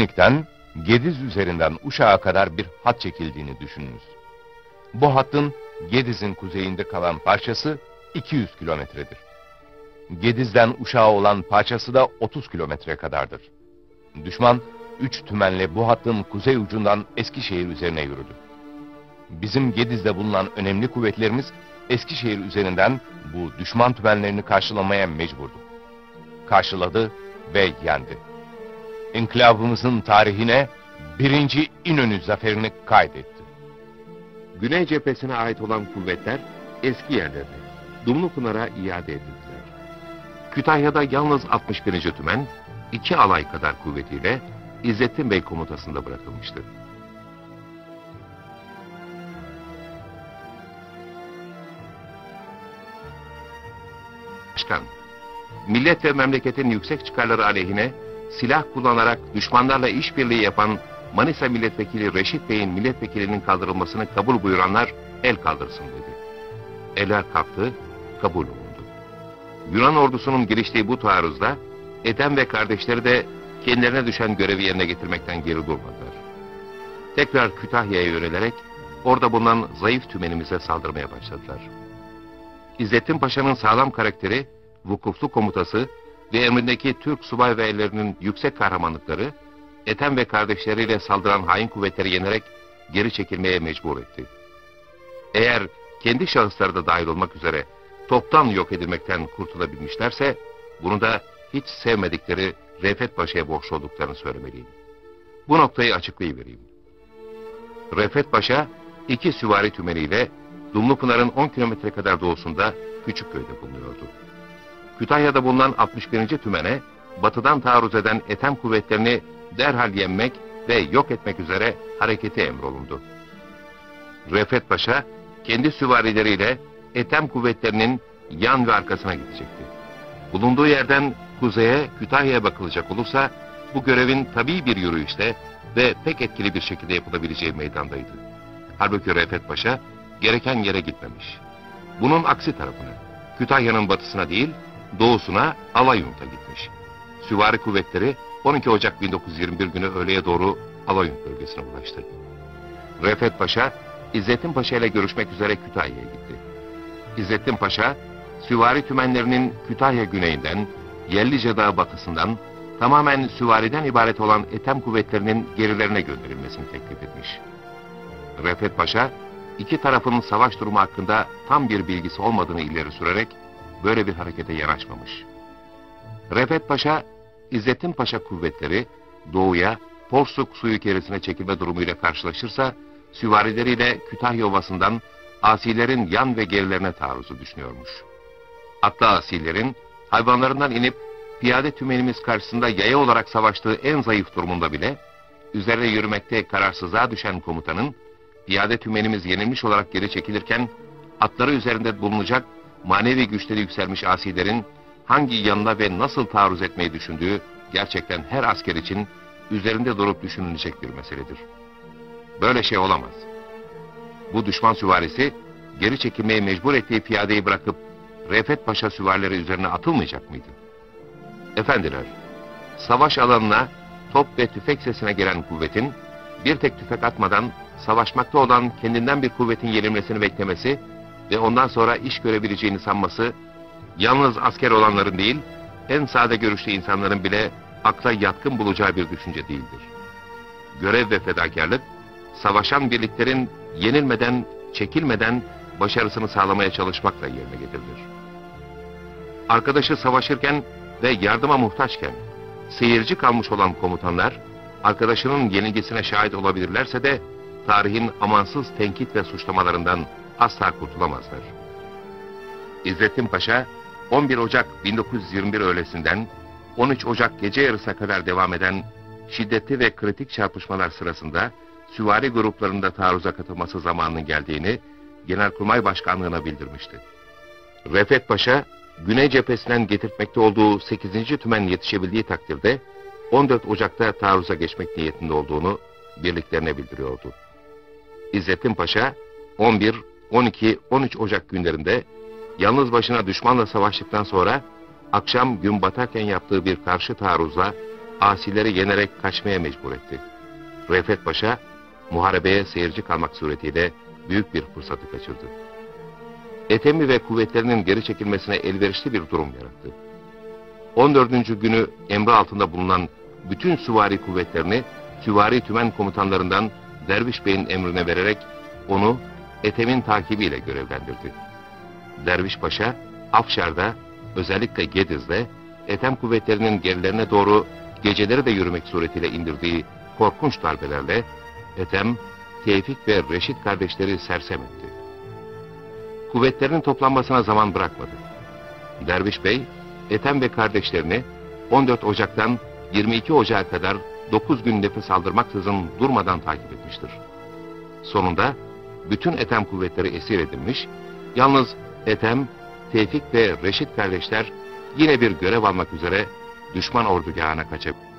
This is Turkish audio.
Şirinlik'ten Gediz üzerinden Uşak'a kadar bir hat çekildiğini düşününüz. Bu hattın Gediz'in kuzeyinde kalan parçası 200 kilometredir. Gediz'den Uşak'a olan parçası da 30 kilometre kadardır. Düşman 3 tümenle bu hattın kuzey ucundan Eskişehir üzerine yürüdü. Bizim Gediz'de bulunan önemli kuvvetlerimiz Eskişehir üzerinden bu düşman tümenlerini karşılamaya mecburdu. Karşıladı ve yendi. İnkılabımızın tarihine 1. İnönü zaferini kaydetti. Güney cephesine ait olan kuvvetler eski yerlerine, Dumlupınar'a iade edildiler. Kütahya'da yalnız 61. Tümen, 2 alay kadar kuvvetiyle İzzettin Bey komutasında bırakılmıştı. Başkan, millet ve memleketin yüksek çıkarları aleyhine silah kullanarak düşmanlarla işbirliği yapan Manisa Milletvekili Reşit Bey'in milletvekilinin kaldırılmasını kabul buyuranlar el kaldırsın dedi. Eller kalktı, kabul olundu. Yunan ordusunun giriştiği bu taarruzda Ethem ve kardeşleri de kendilerine düşen görevi yerine getirmekten geri durmadılar. Tekrar Kütahya'ya yönelerek orada bulunan zayıf tümenimize saldırmaya başladılar. İzzettin Paşa'nın sağlam karakteri, vukuflu komutası ve emrindeki Türk subay ve erlerinin yüksek kahramanlıkları, Ethem ve kardeşleriyle saldıran hain kuvvetleri yenerek geri çekilmeye mecbur etti. Eğer kendi şahısları da dahil olmak üzere toptan yok edilmekten kurtulabilmişlerse, bunu da hiç sevmedikleri Refet Paşa'ya borçlu olduklarını söylemeliyim. Bu noktayı açıklayıvereyim. Refet Paşa, 2 süvari tümeniyle Dumlupınar'ın 10 kilometre kadar doğusunda Küçükköy'de bulunuyordu. Kütahya'da bulunan 61. Tümen'e batıdan taarruz eden Ethem kuvvetlerini derhal yenmek ve yok etmek üzere hareketi emrolundu. Refet Paşa, kendi süvarileriyle Ethem kuvvetlerinin yan ve arkasına gidecekti. Bulunduğu yerden kuzeye Kütahya'ya bakılacak olursa, bu görevin tabii bir yürüyüşte ve pek etkili bir şekilde yapılabileceği meydandaydı. Halbuki Refet Paşa, gereken yere gitmemiş. Bunun aksi tarafına, Kütahya'nın batısına değil, doğusuna Alayunt'a gitmiş. Süvari kuvvetleri 12 Ocak 1921 günü öğleye doğru Alayunt bölgesine ulaştı. Refet Paşa, İzzettin Paşa ile görüşmek üzere Kütahya'ya gitti. İzzettin Paşa, süvari tümenlerinin Kütahya güneyinden, Yellice Dağı batısından, tamamen süvariden ibaret olan Ethem kuvvetlerinin gerilerine gönderilmesini teklif etmiş. Refet Paşa, 2 tarafın savaş durumu hakkında tam bir bilgisi olmadığını ileri sürerek böyle bir harekete yanaşmamış. Refet Paşa, İzzettin Paşa kuvvetleri doğuya Porsuk suyu keresine çekilme durumuyla karşılaşırsa, süvarileriyle Kütahya Ovası'ndan asilerin yan ve gerilerine taarruzu düşünüyormuş. Hatta asillerin hayvanlarından inip piyade tümenimiz karşısında yaya olarak savaştığı en zayıf durumunda bile, üzerine yürümekte kararsızlığa düşen komutanın, piyade tümenimiz yenilmiş olarak geri çekilirken, atları üzerinde bulunacak manevi güçleri yükselmiş asilerin hangi yanına ve nasıl taarruz etmeyi düşündüğü gerçekten her asker için üzerinde durup düşünülecek bir meseledir. Böyle şey olamaz. Bu düşman süvarisi geri çekilmeye mecbur ettiği piyadeyi bırakıp Refet Paşa süvarileri üzerine atılmayacak mıydı? Efendiler, savaş alanına top ve tüfek sesine gelen kuvvetin bir tek tüfek atmadan savaşmakta olan kendinden bir kuvvetin yenilmesini beklemesi ve ondan sonra iş görebileceğini sanması, yalnız asker olanların değil, en sade görüşlü insanların bile akla yatkın bulacağı bir düşünce değildir. Görev ve fedakarlık, savaşan birliklerin yenilmeden, çekilmeden başarısını sağlamaya çalışmakla yerine getirilir. Arkadaşı savaşırken ve yardıma muhtaçken seyirci kalmış olan komutanlar, arkadaşının yenilgisine şahit olabilirlerse de tarihin amansız tenkit ve suçlamalarından asla kurtulamazlar. İzzettin Paşa, 11 Ocak 1921 öğlesinden 13 Ocak gece yarısına kadar devam eden şiddetli ve kritik çarpışmalar sırasında süvari gruplarında taarruza katılması zamanının geldiğini Genelkurmay Başkanlığı'na bildirmişti. Refet Paşa, Güney cephesinden getirtmekte olduğu 8. Tümen yetişebildiği takdirde 14 Ocak'ta taarruza geçmek niyetinde olduğunu birliklerine bildiriyordu. İzzettin Paşa, 11, 12, 13 Ocak günlerinde yalnız başına düşmanla savaştıktan sonra akşam gün batarken yaptığı bir karşı taarruzla asileri yenerek kaçmaya mecbur etti. Refet Paşa, muharebeye seyirci kalmak suretiyle büyük bir fırsatı kaçırdı. Ethem'i ve kuvvetlerinin geri çekilmesine elverişli bir durum yarattı. 14. günü emri altında bulunan bütün süvari kuvvetlerini Süvari Tümen komutanlarından Derviş Bey'in emrine vererek onu Ethem'in takibiyle görevlendirdi. Derviş Paşa, Afşar'da, özellikle Gediz'de Ethem kuvvetlerinin gerilerine doğru geceleri de yürümek suretiyle indirdiği korkunç darbelerle Ethem, Tevfik ve Reşit kardeşleri sersem etti. Kuvvetlerinin toplanmasına zaman bırakmadı. Derviş Bey, Ethem ve kardeşlerini 14 Ocak'tan 22 Ocak'a kadar 9 gün nefes aldırmaksızın durmadan takip etmiştir. Sonunda bütün Ethem kuvvetleri esir edilmiş, yalnız Ethem, Tevfik ve Reşit kardeşler yine bir görev almak üzere düşman ordugahına kaçıp